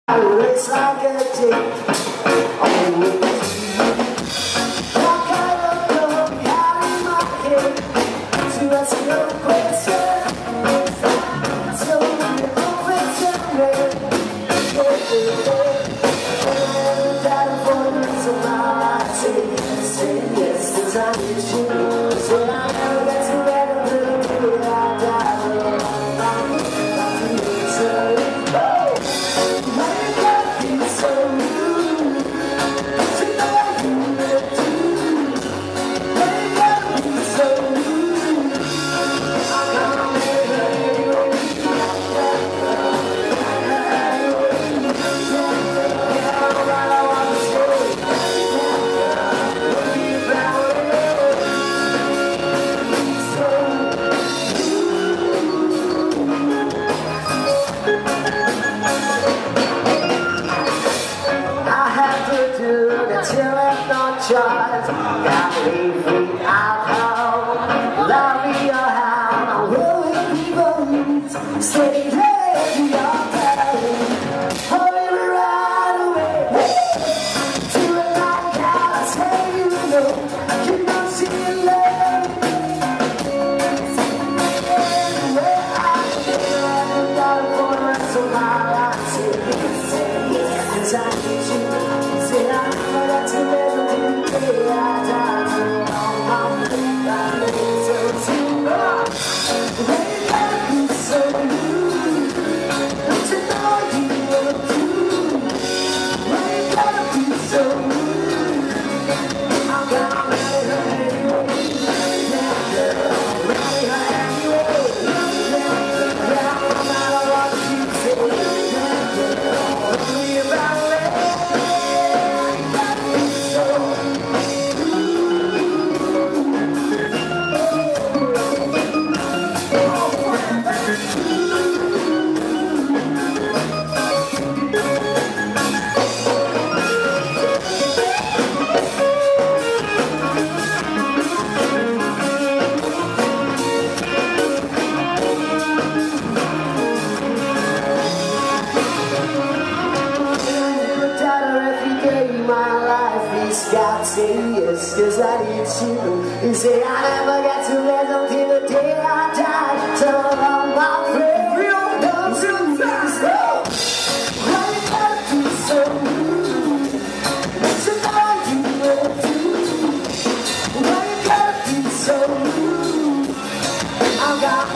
It's like a day. Oh, like I don't know behind my head to ask no question. So you open and I wonder so I say yes, 'cause I need you. Say I never get to let a little bit I die. Charge, got me free out home. Love me or how I'm willing to go. Stay there, we are tired. Hurry me right away. To a night out, I say you know. You don't see love. Where I feel I'm down for the rest of my life. Say yes, 'cause I need you. Say I never got to live. God say yes, 'cause I need you. You say I never get to rest until the day I die. So I'm my friend, we all come too fast. Why you gotta do so rude? You know you will do. Why you gotta be so rude? I got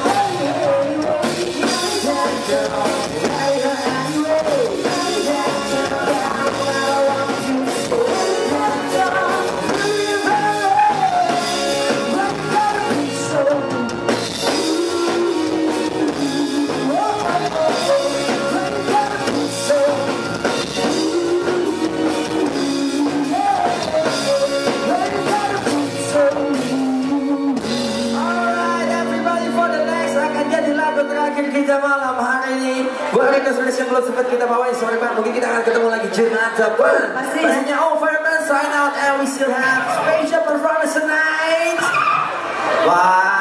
that girl, right anyway. That girl, I want you to stay. Kita malam hari ini buat mereka sudah siap belum sempat kita bawain sore Pak, mungkin kita akan ketemu lagi Jumat depan. Pastinya Fireman sign out and we still have special performance tonight. Wah.